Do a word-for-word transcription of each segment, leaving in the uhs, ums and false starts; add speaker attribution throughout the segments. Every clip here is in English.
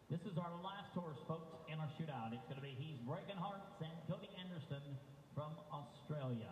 Speaker 1: This is our last horse, folks, in our shootout. It's going to be He's Breaking Hearts and Cody Anderson from Australia.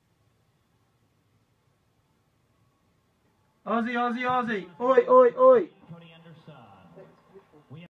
Speaker 2: Aussie, Aussie, Aussie. Oi, oi, oi.